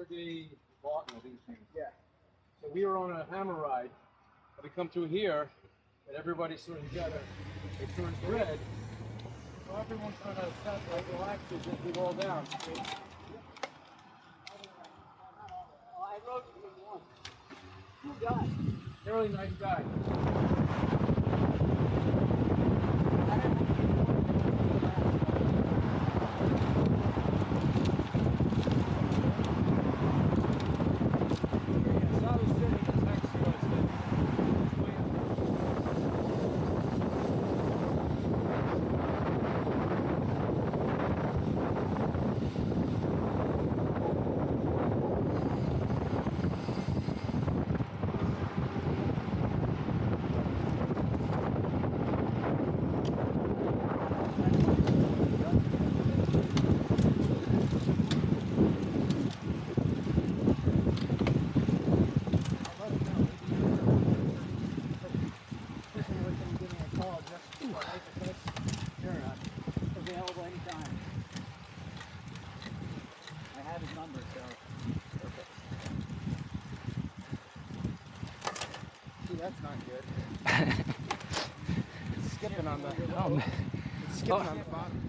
day Barton of these things. Yeah. So we were on a hammer ride, and we come through here, and everybody's sort of together. It turns red. So everyone's kind of relaxes as we roll down. Oh, I rode with him once. Good guy. Really nice guy. Available anytime. I have his number, so perfect. See, that's not good. It's skipping on the. Oh, man. It's skipping on the bottom.